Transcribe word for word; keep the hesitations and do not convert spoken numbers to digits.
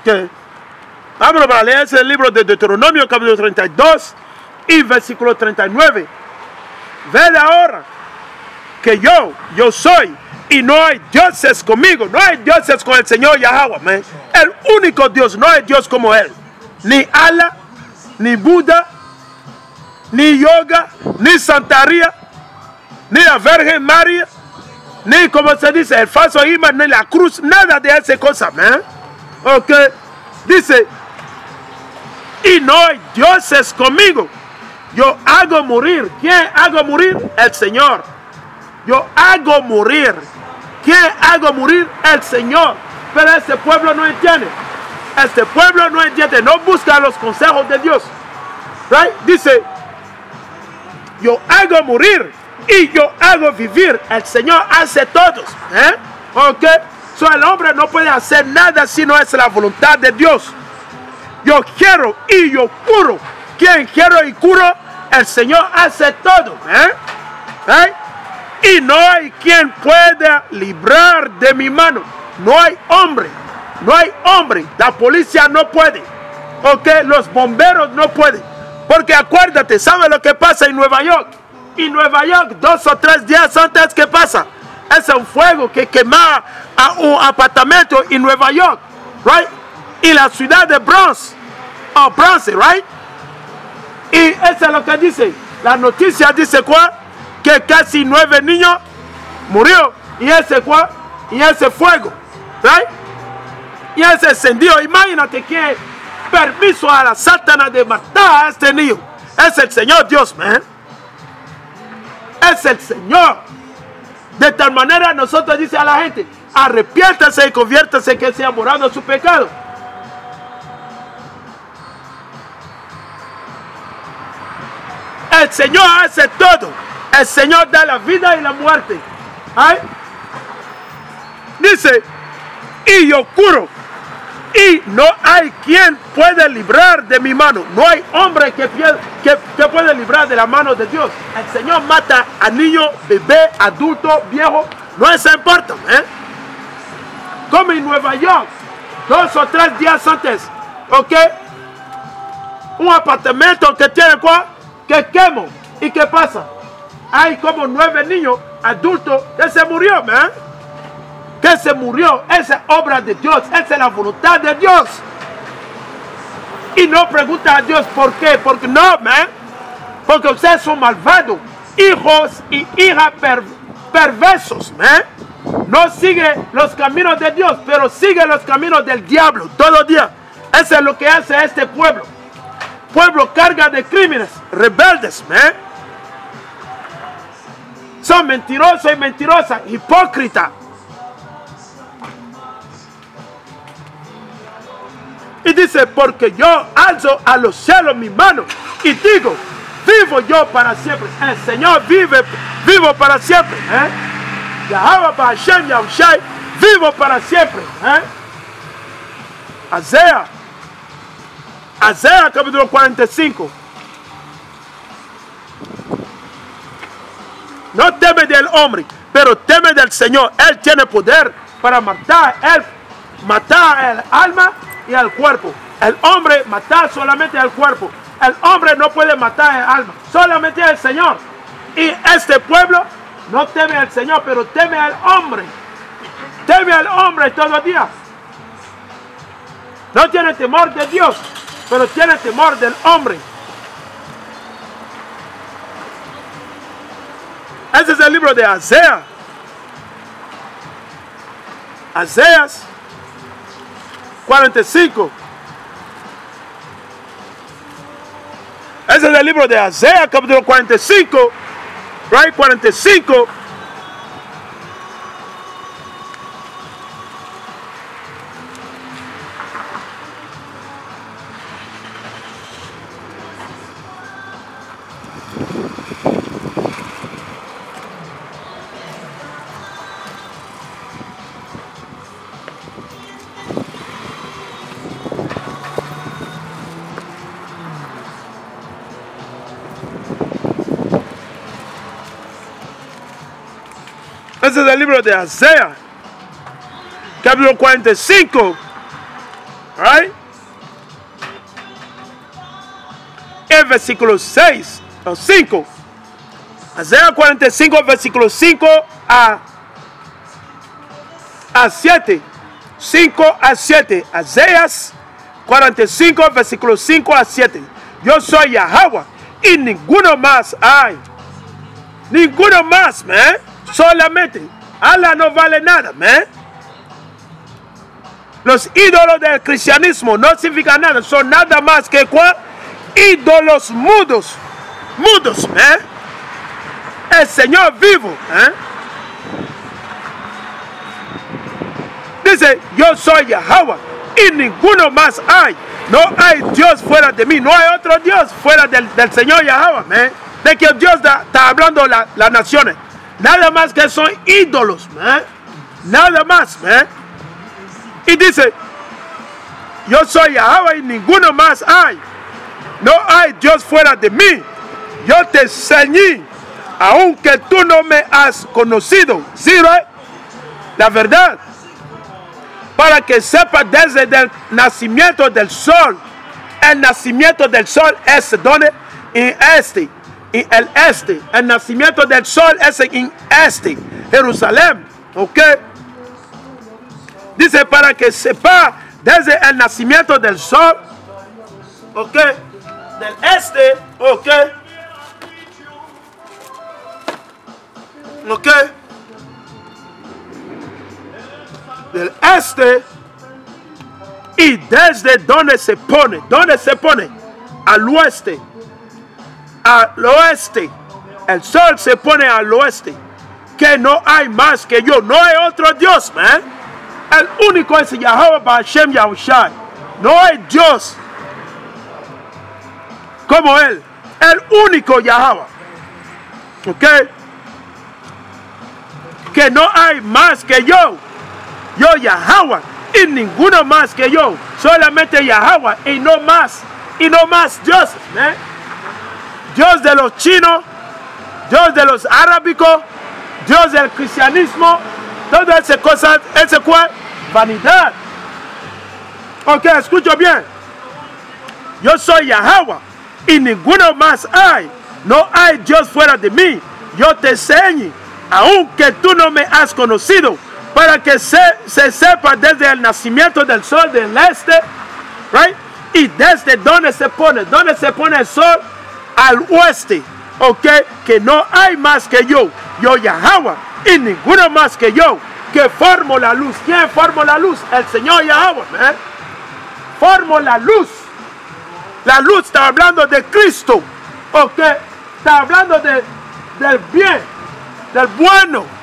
Ok. Vámonos para leer ese libro de Deuteronomio, capítulo treinta y dos y versículo treinta y nueve. Ved ahora que yo, yo soy, y no hay dioses conmigo. No hay dioses con el Señor Yahweh, man. El único Dios, no hay Dios como Él. Ni Allah, ni Buda, ni Yoga, ni Santería, ni la Virgen María, ni como se dice, el falso imán, ni la cruz, nada de esas cosas, man. Ok, dice, y no hay dioses conmigo. Yo hago morir. ¿Quién hago morir? El Señor. Yo hago morir. ¿Quién hago morir? El Señor. Pero este pueblo no entiende. Este pueblo no entiende. No busca los consejos de Dios. Right? Dice, yo hago morir y yo hago vivir. El Señor hace todos. ¿Eh? Ok. So, el hombre no puede hacer nada si no es la voluntad de Dios. Yo quiero y yo curo. Quien quiero y curo, el Señor hace todo. ¿Eh? ¿Eh? Y no hay quien pueda librar de mi mano. No hay hombre. No hay hombre. La policía no puede. Ok, los bomberos no pueden. Porque acuérdate, ¿sabe lo que pasa en Nueva York? En Nueva York, dos o tres días antes, ¿qué pasa? Es un fuego que quema a un apartamento en Nueva York, right? Y la ciudad de Bronx, o Bronx, right? Y eso es lo que dice. La noticia dice ¿cuál? Que casi nueve niños murió. Y ese ¿cuál? Y ese fuego, right? Y ese encendido. Imagínate que permiso a la Satanás de matar a este niño. Es el Señor Dios, man. Es el Señor. De tal manera nosotros dice a la gente, arrepiéntase y conviértase que sea borrado su pecado. El Señor hace todo. El Señor da la vida y la muerte. ¿Ay? Dice, y yo curo. Y no hay quien puede librar de mi mano. No hay hombre que, que, que puede librar de la mano de Dios. El Señor mata a niño, bebé, adulto, viejo. No eso importa. ¿Eh? Como en Nueva York, dos o tres días antes. ¿Ok? Un apartamento que tiene ¿cuál? Que quema. ¿Y qué pasa? Hay como nueve niños adultos que se murió, ¿eh? Que se murió. Esa es obra de Dios. Esa es la voluntad de Dios. Y no pregunta a Dios por qué. Porque no, man. Porque ustedes son malvados. Hijos y hijas per, perversos, man. No sigue los caminos de Dios, pero sigue los caminos del diablo todo el día. Eso es lo que hace este pueblo. Pueblo carga de crímenes, rebeldes, man. Son mentirosos y mentirosas, hipócritas. Y dice, porque yo alzo a los cielos mi mano y digo, vivo yo para siempre. El Señor vive, vivo para siempre. ¿Eh? Yahweh Hashem Yahushai, vivo para siempre. ¿Eh? Isaías, Isaías capítulo cuarenta y cinco. No teme del hombre, pero teme del Señor. Él tiene poder para matar, él matar el alma y al cuerpo. El hombre matar solamente al cuerpo. El hombre no puede matar el alma, solamente el Señor. Y este pueblo no teme al Señor, pero teme al hombre. Teme al hombre todos los días. No tiene temor de Dios, pero tiene temor del hombre. Ese es el libro de Isaías. Isaías cuarenta y cinco. Ese es el libro de Isaías, capítulo cuarenta y cinco. Right, cuarenta y cinco. Ese es el libro de Isaías, capítulo cuarenta y cinco. Right, cuarenta y cinco. Ese es el libro de Isaías, capítulo cuarenta y cinco. Ese es el libro de Isaías, capítulo cuarenta y cinco. Right, cuarenta y cinco. Ese es el libro de Isaías, capítulo cuarenta y cinco. Ese es el libro de Isaías, Right? El versículo seis o cinco. Isaías cuarenta y cinco, versículo cinco a, a siete. cinco a siete. Isaías cuarenta y cinco, versículo cinco a siete. Yo soy Yahweh y ninguno más hay. Ninguno más, man. Solamente. Allah no vale nada, man. Los ídolos del cristianismo no significan nada. Son nada más que ¿cuál? Ídolos mudos. Mudos, man. El Señor vivo, ¿eh? Dice, yo soy Yahweh y ninguno más hay. No hay Dios fuera de mí. No hay otro Dios fuera del, del Señor Yahweh, ¿eh? De que Dios da, está hablando las la naciones. Nada más que son ídolos, ¿eh? Nada más, ¿eh? Y dice, yo soy Yahweh y ninguno más hay. No hay Dios fuera de mí. Yo te ceñí, aunque tú no me has conocido. ¿Sí, right? La verdad. Para que sepas desde el nacimiento del sol. El nacimiento del sol es donde en este. En el este. El nacimiento del sol es en este. Jerusalén. ¿Ok? Dice para que sepa desde el nacimiento del sol. ¿Ok? Del este. ¿Ok? ¿Ok? Del este y desde donde se pone, donde se pone al oeste, al oeste, el sol se pone al oeste, que no hay más que yo, no hay otro Dios, man. El único es Yahweh Ba'Shem Yahushai. No hay Dios como él, el único Yahweh. ¿Ok? Que no hay más que yo. Yo Yahweh y ninguno más que yo. Solamente Yahweh y no más. Y no más dioses, ¿eh? Dios de los chinos, Dios de los arábicos, Dios del cristianismo. Todas esas cosas, ¿ese cuál? Vanidad. Ok, escucho bien. Yo soy Yahweh y ninguno más hay. No hay Dios fuera de mí. Yo te enseño, aunque tú no me has conocido, para que se, se sepa desde el nacimiento del sol del este, right? Y desde donde se pone, donde se pone el sol, al oeste, ok, que no hay más que yo, yo Yahweh, y ninguno más que yo, que formo la luz. ¿Quién formó la luz? El Señor Yahweh, ¿eh? Formo la luz. La luz está hablando de Cristo, ok, está hablando de, del bien, del bueno.